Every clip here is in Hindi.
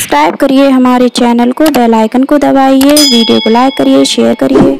सब्सक्राइब करिए हमारे चैनल को, बेल आइकन को दबाइए, वीडियो को लाइक करिए, शेयर करिए।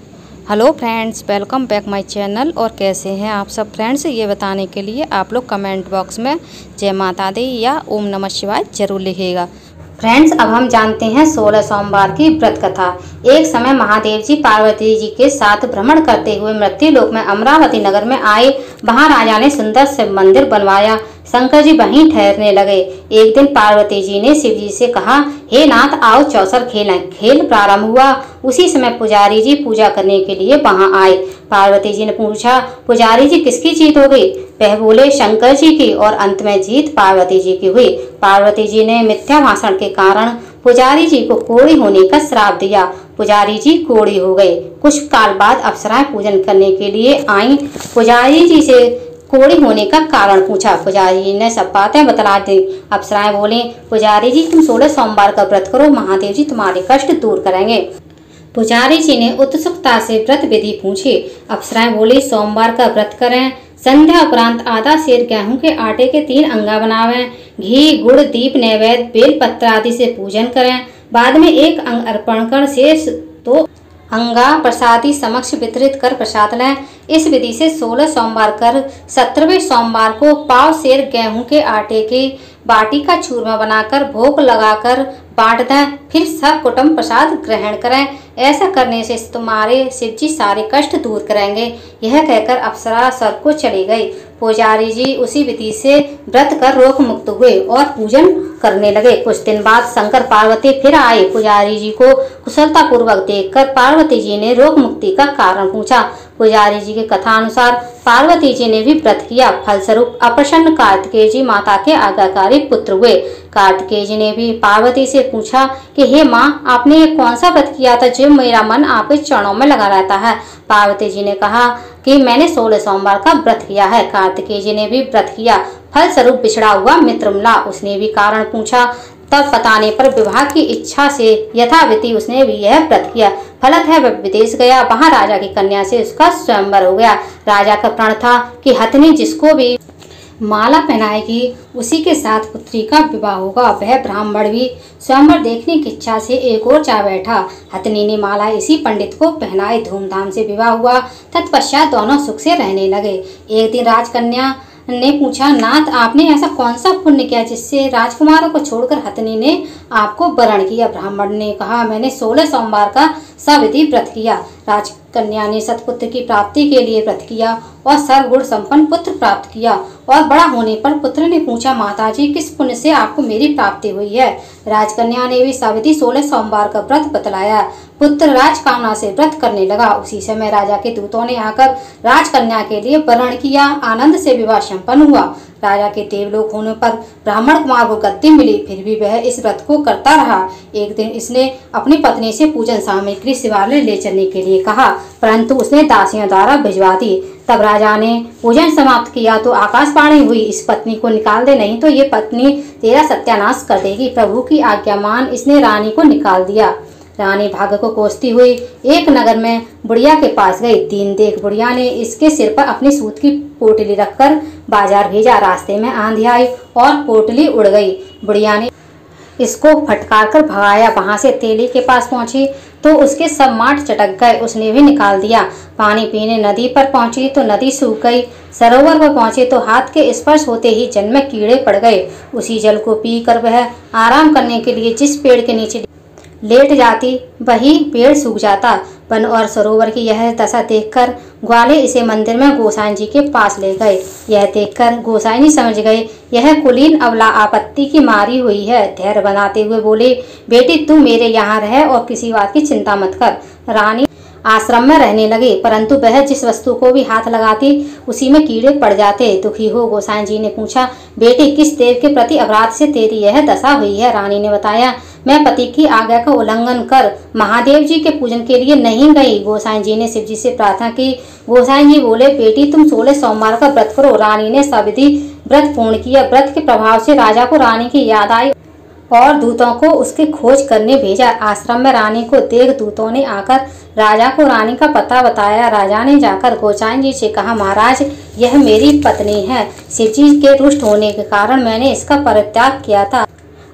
Hello friends, welcome back my channel. और कैसे हैं आप सब फ्रेंड्स, ये बताने के लिए आप लोग कमेंट बॉक्स में जय माता दी या ओम नमः शिवाय जरूर लिखिएगा। फ्रेंड्स, अब हम जानते हैं 16 सोमवार की व्रत कथा। एक समय महादेव जी पार्वती जी के साथ भ्रमण करते हुए मृत्यु लोक में अमरावती नगर में आए। वहां राजा ने सुंदर शिव मंदिर बनवाया। शंकर जी वहीं ठहरने लगे। एक दिन पार्वती जी ने शिव जी से कहा, हे नाथ, आओ चौसर खेलें। खेल प्रारंभ हुआ। उसी समय पुजारी जी पूजा करने के लिए वहां आए। पार्वती जी ने पूछा, पुजारी जी किसकी जीत हो गई? वह बोले, शंकर जी की। और अंत में जीत पार्वती जी की हुई। पार्वती जी ने मिथ्या भाषण के कारण पुजारी जी को कोढ़ी होने का श्राप दिया। पुजारी जी कोढ़ी हो गए। कुछ काल बाद अप्सराएं पूजन करने के लिए आईं। पुजारी जी से कोढ़ी होने का कारण पूछा। पुजारी जी ने सब बातें बतला दी। अप्सराएं बोले, पुजारी जी तुम 16 सोमवार का व्रत करो, महादेव जी तुम्हारे कष्ट दूर करेंगे। पुजारी जी ने उत्सुकता से व्रत विधि पूछी। अप्सराएं बोली, सोमवार का व्रत करें। संध्या उपरांत आधा सेर गेहूं के आटे के 3 अंगा बनावें। घी, गुड़, दीप, नैवेद्य, बेल पत्र आदि से पूजन करें। बाद में 1 अंग अर्पण कर शेष 2 अंगा प्रसादी समक्ष वितरित कर प्रसाद लें। इस विधि से 16 सोमवार कर 17वें सोमवार को पाव सेर गेहूं के आटे के बाटी का चूरमा बनाकर भोग लगाकर बांट दें। फिर सब कुटुंब प्रसाद ग्रहण करें। ऐसा करने से तुम्हारे शिव जी सारे कष्ट दूर करेंगे। यह कहकर अप्सरा स्वर्ग को चली गई। पुजारी जी उसी विधि से व्रत कर रोग मुक्त हुए और पूजन करने लगे। कुछ दिन बाद शंकर पार्वती फिर आए। पुजारी जी को कुशलता पूर्वक देखकर पार्वती जी ने रोग मुक्ति का कारण पूछा। पुजारी जी के कथा अनुसार पार्वती जी ने भी व्रत किया। फलस्वरूप अप्रसन्न कार्तिकेय जी माता के आज्ञाकारी पुत्र हुए। कार्तिकेय जी ने भी पार्वती से पूछा कि हे माँ, आपने ये कौन सा व्रत किया था जो मेरा मन आपके चरणों में लगा रहता है? पार्वती जी ने कहा कि मैंने 16 सोमवार का व्रत किया है। कार्तिकेय जी ने भी व्रत किया। फलस्वरूप बिछड़ा हुआ मित्र मिला। उसने भी कारण पूछा। तब बताने पर विवाह की इच्छा से यथाविधि उसने भी यह व्रत किया। फलत है वह विदेश गया। वहां राजा की कन्या से उसका स्वयंवर हो गया। राजा का प्रण था कि हथनी जिसको भी माला पहनाएगी उसी के साथ पुत्री का विवाह होगा। वह ब्राह्मण भी स्वयंवर देखने की इच्छा से एक और जा बैठा। हथनी ने माला इसी पंडित को पहनाई। धूमधाम से विवाह हुआ। तत्पश्चात दोनों सुख से रहने लगे। एक दिन राजकन्या ने पूछा, नाथ, आपने ऐसा कौन सा पुण्य किया जिससे राजकुमारों को छोड़कर हथनी ने आपको वरण किया? ब्राह्मण ने कहा, मैंने 16 सोमवार का सविधि व्रत किया। राजकन्या ने सतपुत्र की प्राप्ति के लिए व्रत किया और सर्वगुण संपन्न पुत्र प्राप्त किया। और बड़ा होने पर पुत्र ने पूछा, माताजी, किस पुण्य से आपको मेरी प्राप्ति हुई है? राजकन्या ने भी सविधि 16 सोमवार का व्रत बतलाया। पुत्र राजकामना से व्रत करने लगा। उसी समय राजा के दूतों ने आकर राजकन्या के लिए वरण किया। आनंद से विवाह संपन्न हुआ। राजा के देवलोक होने पर ब्राह्मण कुमार को गद्दी मिली। फिर भी वह इस व्रत को करता रहा। एक दिन इसने अपनी पत्नी से पूजन सामग्री शिवालय ले चलने के लिए कहा, परंतु उसने दासियों द्वारा भिजवा दी। तब राजा ने पूजन समाप्त किया तो आकाशवाणी हुई, इस पत्नी को निकाल दे, नहीं तो ये पत्नी तेरा सत्यानाश कर देगी। प्रभु की आज्ञा मान इसने रानी को निकाल दिया। रानी भाग्य को कोसती हुई एक नगर में बुढ़िया के पास गई। दीन देख बुढ़िया ने इसके सिर पर अपनी सूत की पोटली रखकर बाजार भेजा। रास्ते में आंधी आई और पोटली उड़ गई। बुढ़िया ने इसको फटकार कर भगाया। वहां से तेली के पास पहुंची तो उसके सब माट चटक गए। उसने भी निकाल दिया। पानी पीने नदी पर पहुंची तो नदी सूख गई। सरोवर पर पहुंचे तो हाथ के स्पर्श होते ही जल में कीड़े पड़ गए। उसी जल को पीकर वह आराम करने के लिए जिस पेड़ के नीचे लेट जाती वही पेड़ सूख जाता। वन और सरोवर की यह दशा देखकर ग्वाले इसे मंदिर में गोसाई जी के पास ले गए। यह देखकर गोसाई जी समझ गए यह कुलीन अबला आपत्ति की मारी हुई है। धैर्य बनाते हुए बोले, बेटी तू मेरे यहाँ रह और किसी बात की चिंता मत कर। रानी आश्रम में रहने लगे, परंतु वह जिस वस्तु को भी हाथ लगाती उसी में कीड़े पड़ जाते। दुखी हो गोसाई जी ने पूछा, बेटी किस देव के प्रति अपराध से तेरी यह दशा हुई है? रानी ने बताया, मैं पति की आज्ञा का उल्लंघन कर महादेव जी के पूजन के लिए नहीं गई। गोसाई जी ने शिव जी से प्रार्थना की। गोसाई जी बोले, बेटी तुम 16 सोमवार का व्रत करो। रानी ने सविधि व्रत पूर्ण किया। व्रत के प्रभाव से राजा को रानी की याद आई और दूतों को उसकी खोज करने भेजा। आश्रम में रानी को देख दूतों ने आकर राजा को रानी का पता बताया। राजा ने जाकर गोसाई जी से कहा, महाराज यह मेरी पत्नी है। शिव जी के रुष्ट होने के कारण मैंने इसका परित्याग किया था।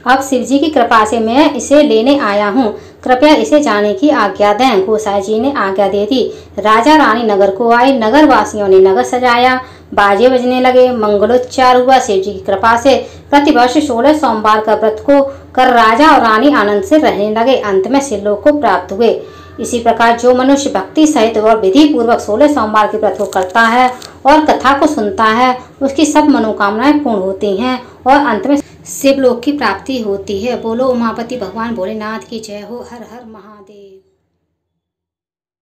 अब शिव जी की कृपा से मैं इसे लेने आया हूँ, कृपया इसे जाने की आज्ञा दें। गोसाई जी ने आज्ञा दे दी। राजा रानी नगर को आए। नगर वासियों ने नगर सजाया, बाजे बजने लगे, मंगलोच्चार हुआ। शिव जी की कृपा से प्रतिवर्ष 16 सोमवार का व्रत को कर राजा और रानी आनंद से रहने लगे। अंत में शिवलोक को प्राप्त हुए। इसी प्रकार जो मनुष्य भक्ति सहित और विधि पूर्वक 16 सोमवार के व्रत को करता है और कथा को सुनता है, उसकी सब मनोकामनाएं पूर्ण होती हैं और अंत में शिवलोक की प्राप्ति होती है। बोलो उमापति भगवान भोलेनाथ की जय हो। हर हर महादेव।